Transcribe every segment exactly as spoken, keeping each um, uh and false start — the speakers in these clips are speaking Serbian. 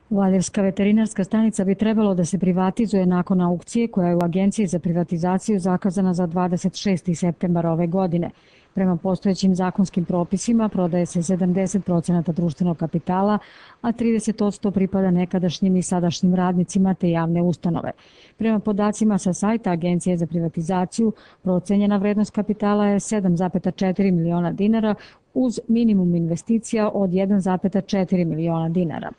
Valjevska veterinarska stanica bi trebalo da se privatizuje nakon aukcije koja je u Agenciji za privatizaciju zakazana za dvadeset šesti septembar ove godine. Prema postojećim zakonskim propisima prodaje se sedamdeset procenata društvenog kapitala, a trideset posto pripada nekadašnjim i sadašnjim radnicima te javne ustanove. Prema podacima sa sajta Agencije za privatizaciju, procenjena vrednost kapitala je sedam zarez četiri miliona dinara uz minimum investicija od jedan zarez četiri miliona dinara.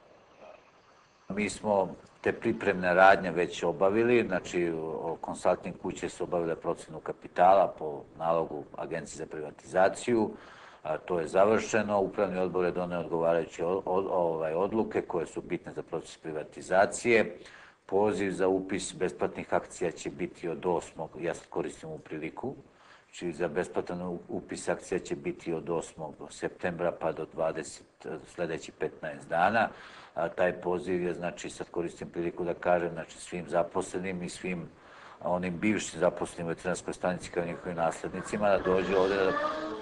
Mi smo te pripremne radnje već obavili, znači konsalting kuće su obavile procenu kapitala po nalogu Agencije za privatizaciju, to je završeno, upravni odbor je doneo odgovarajuće odluke koje su bitne za proces privatizacije. Poziv za upis besplatnih akcija će biti od osmog ja sad koristim ovu priliku, znači za besplatan upis akcija će biti od osmog septembra pa do dvadesetog sledećih petnaest dana. Taj poziv je, znači sad koristim priliku da kažem, znači svim zaposlenim i svim onim bivšim zaposlenim u veterinarskoj stanici kao njihovim naslednicima da dođe ovde da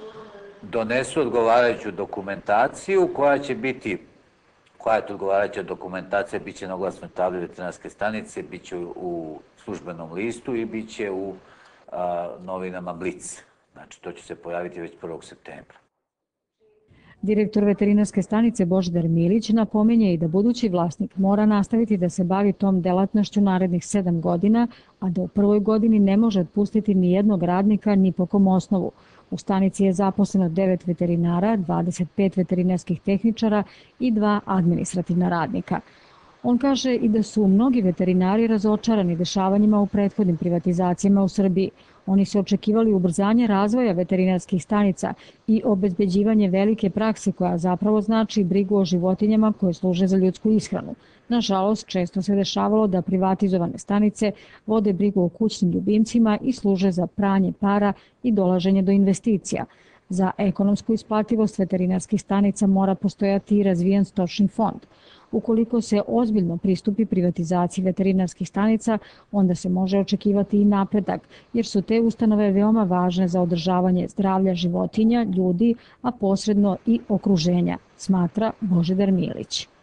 donesu odgovarajuću dokumentaciju koja će biti, koja je to odgovarajuća dokumentacija, bit će na oglasnoj tabli veterinarske stanice, bit će u službenom listu i bit će u novinama Blic. Znači to će se pojaviti već prvog septembra. Direktor veterinarske stanice Božidar Milić napominje i da budući vlasnik mora nastaviti da se bavi tom delatnošću narednih sedam godina, a da u prvoj godini ne može otpustiti ni jednog radnika ni po kom osnovu. U stanici je zaposleno devet veterinara, dvadeset pet veterinarskih tehničara i dva administrativna radnika. On kaže i da su mnogi veterinari razočarani dešavanjima u prethodnim privatizacijama u Srbiji. Oni su očekivali ubrzanje razvoja veterinarskih stanica i obezbeđivanje velike prakse koja zapravo znači brigu o životinjama koje služe za ljudsku ishranu. Nažalost, često se dešavalo da privatizovane stanice vode brigu o kućnim ljubimcima i služe za pranje para i dolaženje do investicija. Za ekonomsku isplativost veterinarskih stanica mora postojati i razvijen stočni fond. Ukoliko se ozbiljno pristupi privatizaciji veterinarskih stanica, onda se može očekivati i napredak, jer su te ustanove veoma važne za održavanje zdravlja životinja, ljudi, a posredno i okruženja, smatra Božidar Milić.